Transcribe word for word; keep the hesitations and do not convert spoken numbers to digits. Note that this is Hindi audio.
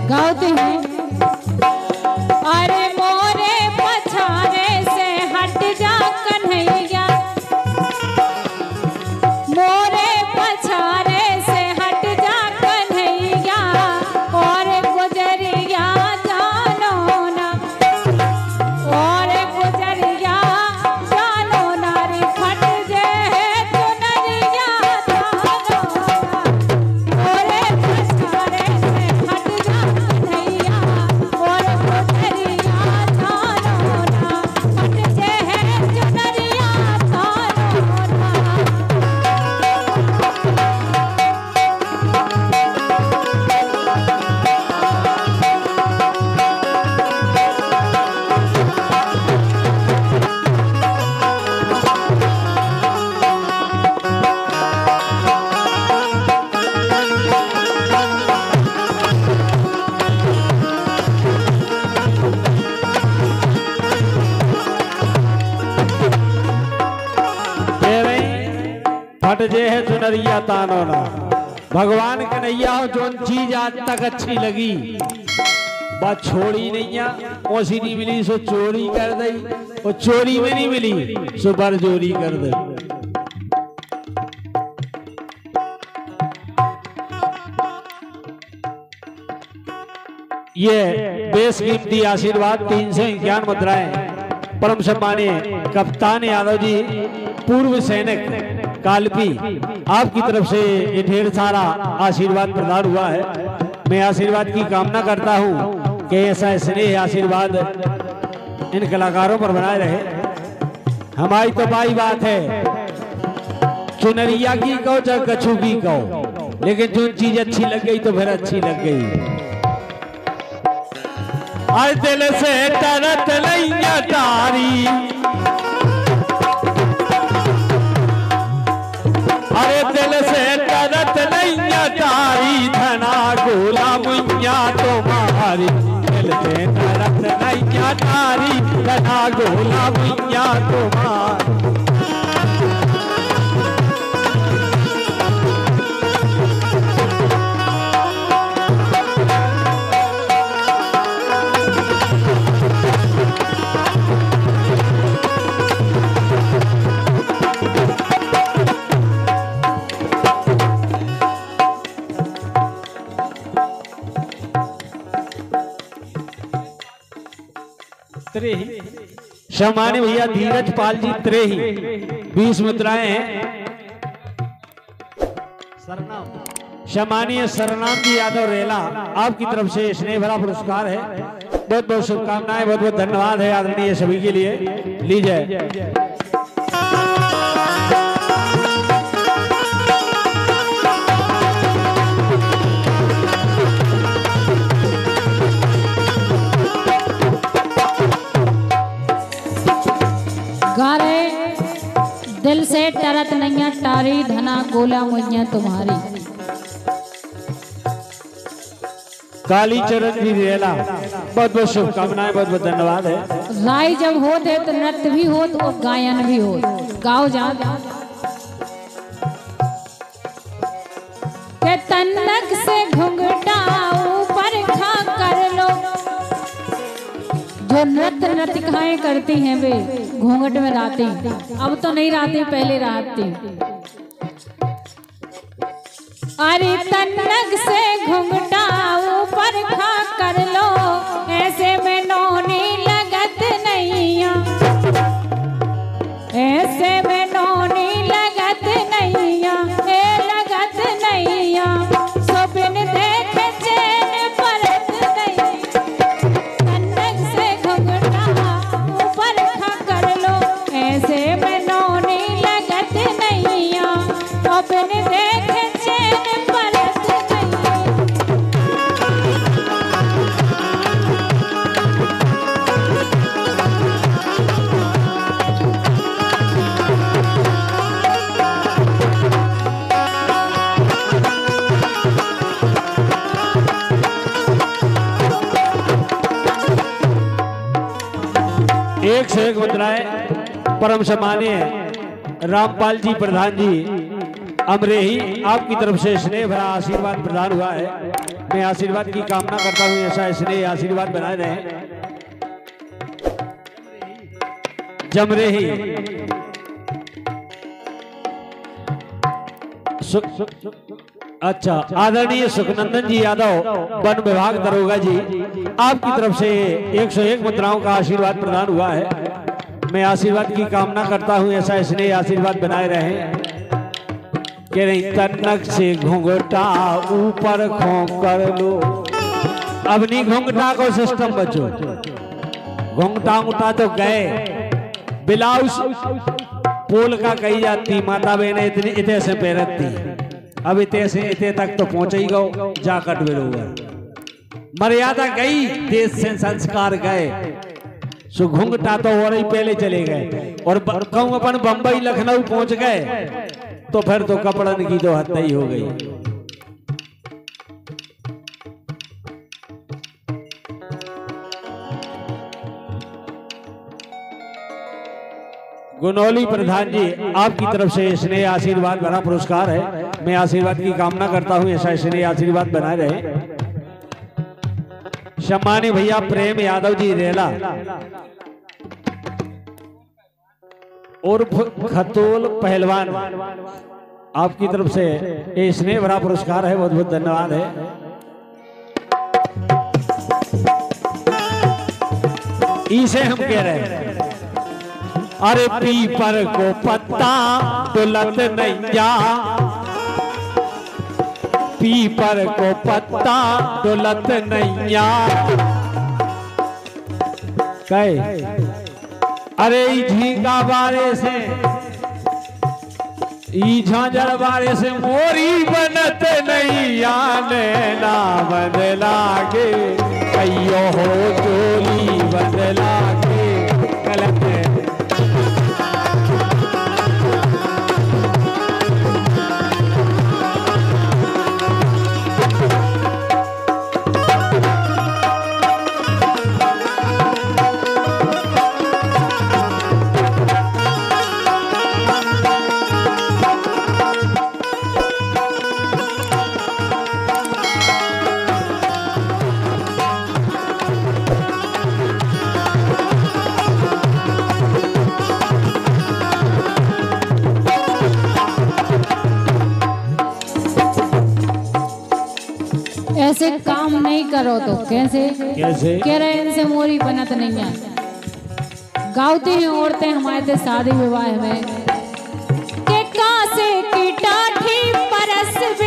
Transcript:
गाते हैं अरे मोरे पछारे से हट जा कन्हैया, मोरे पछारे से हट जा कन्हैया, और गुजरिया जानो ना, और गुजरिया जानो ना रे फट जे चुनरिया जानो ना, मोरे पछारे से हट जा कन्हैया, और गुजरिया जानो ना, फट जे चुनरिया जानो ना। फट जे है चुनरिया तानो ना। भगवान कन्हैया हो जो चीज आज तक अच्छी लगी बात छोड़ी नहीं है, ओसी नहीं मिली सो चोरी कर दई, और चोरी में नहीं मिली सो बरजोरी कर दई। ये बेशकीमती आशीर्वाद तीन सौ इक्यावन मुद्राएं परम सम्मानीय कप्तान यादव जी पूर्व सैनिक कालपी आपकी तरफ से ये ढेर सारा आशीर्वाद प्रदान हुआ है। मैं आशीर्वाद की कामना करता हूँ कि ऐसा स्नेह आशीर्वाद इन कलाकारों पर बनाए रहे। हमारी तो बाई बात है चुनरिया की कहो चाहे कछू की कहो, लेकिन जो चीज अच्छी लग गई तो फिर अच्छी लग गई। आज दिल से तरत लैया तारी, अरे दिल से तरत लैया तारी, धना गोला मुइया तुम्हारी, दिल से तरत लैया तारी, धना गोला मुइया तुम्हारी। सम्मानित भैया धीरज पाल जी त्रेही बीस मुद्राएं हैं। सम्मानीय सरनाम जी यादव रेला आपकी तरफ से स्नेह भरा पुरस्कार है। बहुत बहुत शुभकामनाएं, बहुत बहुत धन्यवाद है आदरणीय सभी के लिए। लीजिए गारे दिल से तरत नैया तारी, धना गोला मुइया तुम्हारी। काली चरण जी रेला बहुत बहुत शुभकामनाएं, बहुत बहुत धन्यवाद है। राय जब होते तो नृत्य भी हो और गायन भी हो, गाओ जा के तनक से घुंघटा ऊपर खा कर लो। जो नृत्य नृत्यकाएं करती हैं वे घूंघट में रहती, अब तो नहीं रहती, पहले रहती। अरे तनक से घुंघटा ऊपर खा कर लो, ऐसे में नौनी लगत नहीं, ऐसे में नौनी लगत नहीं, ए लगत नहीं, स्वप्न देख चैन परत नहीं। तनक से घुंघटा ऊपर खा कर लो, ऐसे में नौनी लगत नहीं, स्वप्न देख चैन परत नहीं। एक से एक मुद्राएं परम सम्मानीय रामपाल जी प्रधान जी अमरेही आपकी तरफ से स्नेह भरा आशीर्वाद प्रदान हुआ है। मैं आशीर्वाद की कामना करता हूँ, ऐसा स्नेह आशीर्वाद बनाए रहे। जमरे ही अच्छा, आदरणीय सुखनंदन जी यादव वन विभाग दरोगा जी, आपकी तरफ से एक सौ एक मुद्राओं का आशीर्वाद प्रदान हुआ है। मैं आशीर्वाद की कामना करता हूं, ऐसा स्नेह आशीर्वाद बनाए रहे। कह रही तनक से घूंघटा ऊपर खों कर लो, अब नहीं घूंघटा को सिस्टम बचो, घूंघटा उठा तो गए। ब्लाउज पोल का कही जाती, माता बहने इतनी इतने से पैरत थी, अब इतने से इतने तक तो पहुंच ही गो, जाकट बेरोगा मर्यादा गई, देश से संस्कार गए। सो घूंघटा तो और ही पहले चले गए, और कहूं अपन बंबई लखनऊ पहुंच गए तो फिर तो कपड़न की तो हत्या ही हो गई। गुनौली प्रधान जी, आपकी तरफ से स्नेह आशीर्वाद भरा पुरस्कार है। मैं आशीर्वाद की कामना करता हूं, ऐसा स्नेह आशीर्वाद बनाए रहे। सम्मानी भैया प्रेम यादव जी रेला और खतोल पहलवान, आपकी तरफ से ये स्नेह भरा पुरस्कार है, बहुत बहुत धन्यवाद है। इसे हम कह रहे हैं, अरे पीपर को पत्ता डुलत नैया, पीपर को पत्ता डुलत नैया, कहे अरे झींगा बारे से, ई झांझर बारे से मोरी बनत नैया, नैना बदला के कहियो हो चोली बदला के गलत है। ऐसे काम नहीं करो तो कैसे कैसे कह रहे इनसे मोरी बनत नहीं है। गाती हैं औरतें हमारे थे शादी विवाह में, के कासे की टाठी परस